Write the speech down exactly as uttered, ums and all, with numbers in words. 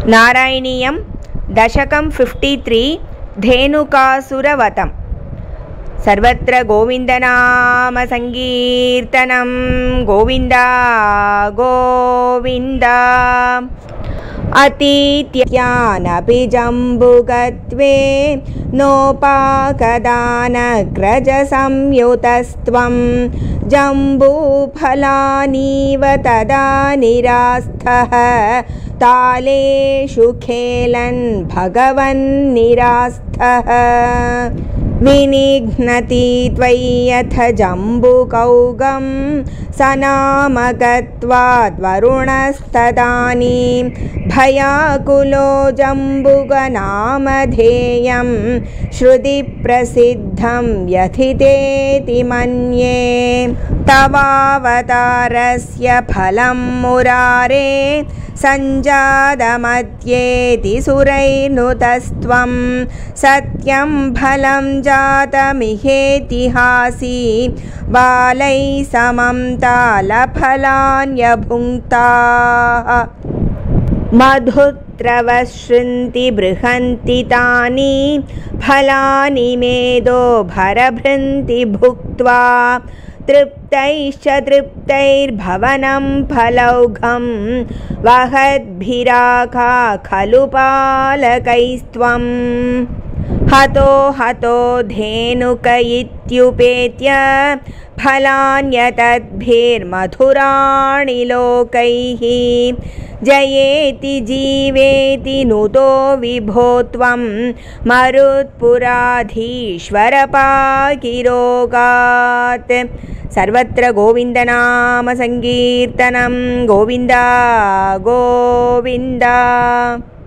नारायणीयं दशकं fifty three धेनुकासुरवधम्। सर्वत्र गोविन्दनाम संकीर्तनं गोविन्द गोविन्द। अतीत्यानपि जम्बुकत्वे नोपाकदानग्रजसंयुतस्त्वं जम्बूफलानीव तदा निरास्थः तालेषु खेलन् भगवन्निरास्थः। विनिघ्नति त्वय्यथ जम्बुकौगं सनामकत्वाद्वरुणस्तदानीं भयाकुलो जम्बुकनामधेयं श्रुतिप्रसिद्धं व्यथितेति मन्ये। तवावतारस्य फलं मुरारे सञ्जातमद्येति सुरैर्नुतस्त्वं सत्यं फलं जातमिहेतिहासी बालैः समं तालफलान्यभुङ्क्ताः। मधुत्रवशृन्ति बृहन्ति तानि फलानि मेदो भरभृन्ति भुक्त्वा तृप्तैश्च तृप्तैर्भवनं फलौघं वहद्भिराखा खलु पालकैस्त्वं। हतो हतो धेनुक इत्युपेत्य फलान्यतद्भिर्मधुराणि लोकैः जयेति जीवेति नुतो विभो त्वं मरुत्पुराधीश्वर पाकिरोगात्। सर्वत्र गोविन्दनाम संकीर्तनं गोविन्द गोविन्द।